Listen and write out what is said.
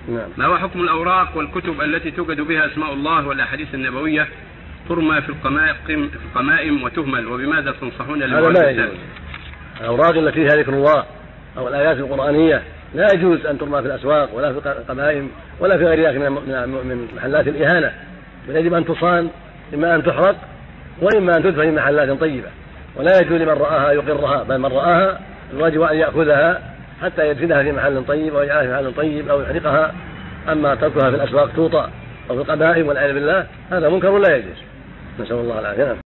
نعم. ما هو حكم الأوراق والكتب التي توجد بها أسماء الله والأحاديث النبوية ترمى في القمائم وتهمل، وبماذا تنصحون للمؤسسات؟ الأوراق التي فيها ذكر الله أو الآيات القرآنية لا يجوز أن ترمى في الأسواق ولا في القمائم ولا في غير ذلك من محلات الإهانة، بل يجب أن تصان، إما أن تحرق وإما أن تدفن في محلات طيبة، ولا يجوز لمن رآها يقرها، بل من رآها الواجب أن يأخذها حتى يدفنها في محل طيب أو يجعلها في محل طيب أو يحرقها. أما تركها في الأسواق توطأ أو في القبائل والعياذ بالله هذا منكر لا يجوز، نسأل الله العافية.